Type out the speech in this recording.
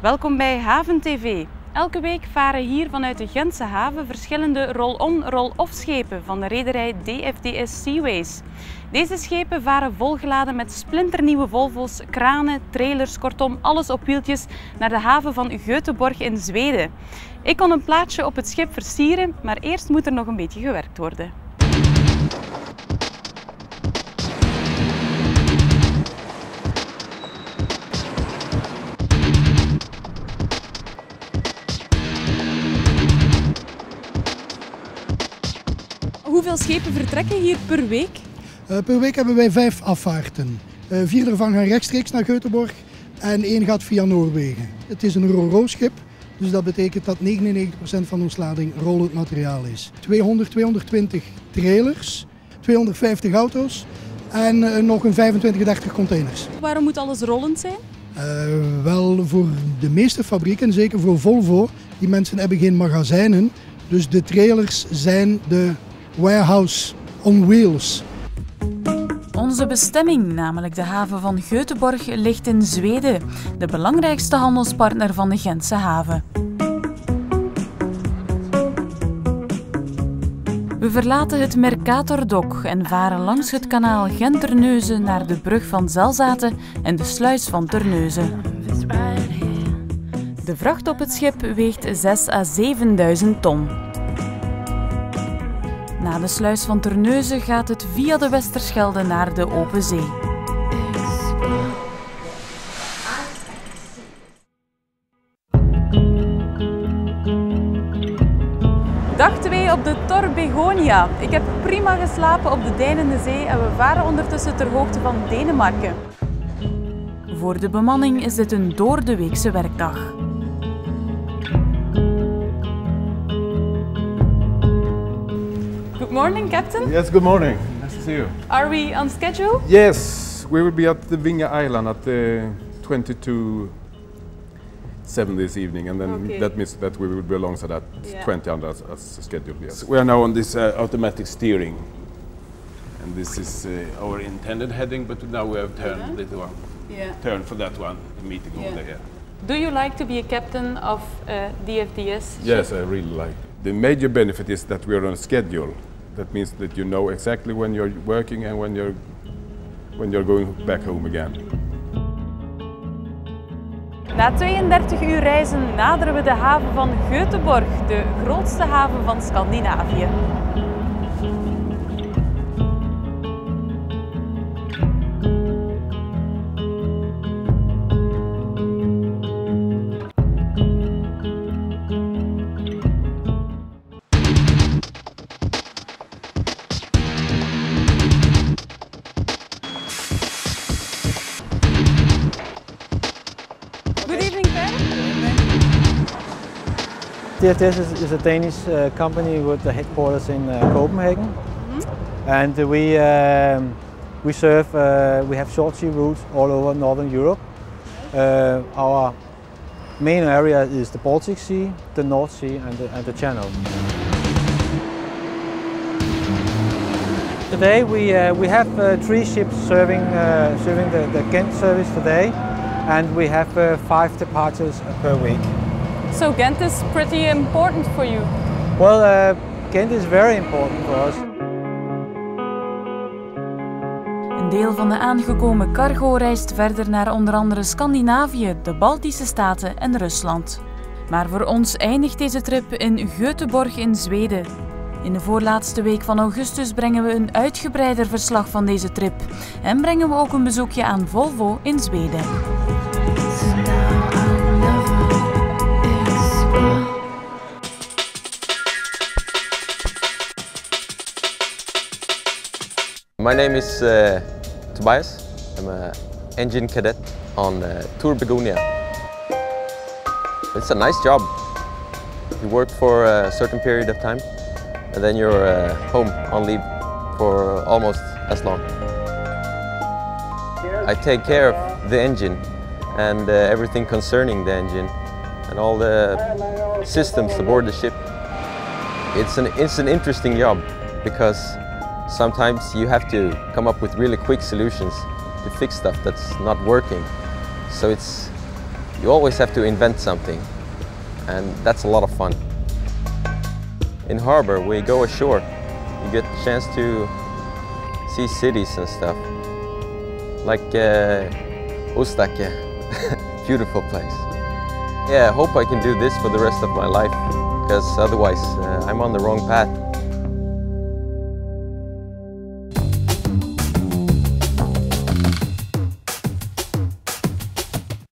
Welkom bij Haven TV. Elke week varen hier vanuit de Gentse haven verschillende roll-on, roll-off schepen van de rederij DFDS Seaways. Deze schepen varen volgeladen met splinternieuwe Volvo's, kranen, trailers, kortom alles op wieltjes naar de haven van Göteborg in Zweden. Ik kon een plaatsje op het schip versieren, maar eerst moet er nog een beetje gewerkt worden. Hoeveel schepen vertrekken hier per week? Per week hebben wij 5 afvaarten. 4 ervan gaan rechtstreeks naar Göteborg en 1 gaat via Noorwegen. Het is een ro-ro schip, dus dat betekent dat 99% van ons lading rollend materiaal is. 220 trailers, 250 auto's en nog een 25-30 containers. Waarom moet alles rollend zijn? Wel, voor de meeste fabrieken, zeker voor Volvo, die mensen hebben geen magazijnen. Dus de trailers zijn de warehouse on wheels. Onze bestemming, namelijk de haven van Göteborg, ligt in Zweden, de belangrijkste handelspartner van de Gentse haven. We verlaten het Mercatordok en varen langs het kanaal Gent-Terneuzen naar de brug van Zelzate en de sluis van Terneuzen. De vracht op het schip weegt 6.000 à 7.000 ton. Na de sluis van Terneuzen gaat het via de Westerschelde naar de open zee. Dag 2 op de Tor Begonia. Ik heb prima geslapen op de deinende zee en we varen ondertussen ter hoogte van Denemarken. Voor de bemanning is dit een doordeweekse werkdag. Good morning, Captain. Yes, good morning. Nice to see you. Are we on schedule? Yes, we will be at the Vinga Island at 20 to 7 this evening, and then that means that we will be alongside at 20 as scheduled. Yes. We are now on this automatic steering, and this is our intended heading, but now we have turned it one. Turn for that one, the meeting over there. Do you like to be a captain of DFDS? Yes, I really like it. The major benefit is that we are on a schedule. That means that you know exactly when you're working and when you're going back home again. Na 32 uur reizen naderen we de haven van Göteborg, de grootste haven van Scandinavië. DFDS is a Danish company with the headquarters in Copenhagen, and we serve. We have short sea routes all over Northern Europe. Our main area is the Baltic Sea, the North Sea, and the Channel. Today we have 3 ships serving the Ghent service today, and we have 5 departures per week. So Ghent is pretty important for you? Well, Ghent is very important for us. Een deel van de aangekomen cargo reist verder naar onder andere Scandinavië, de Baltische Staten en Rusland. Maar voor ons eindigt deze trip in Göteborg in Zweden. In de voorlaatste week van augustus brengen we een uitgebreider verslag van deze trip en brengen we ook een bezoekje aan Volvo in Zweden. My name is Tobias. I'm an engine cadet on Tor Begonia. It's a nice job. You work for a certain period of time and then you're home on leave for almost as long. I take care of the engine and everything concerning the engine and all the systems aboard the ship. It's an interesting job because sometimes you have to come up with really quick solutions to fix stuff that's not working. So it's you always have to invent something, and that's a lot of fun. In harbor, we go ashore. You get the chance to see cities and stuff, like Ustake, beautiful place. Yeah, I hope I can do this for the rest of my life, because otherwise I'm on the wrong path.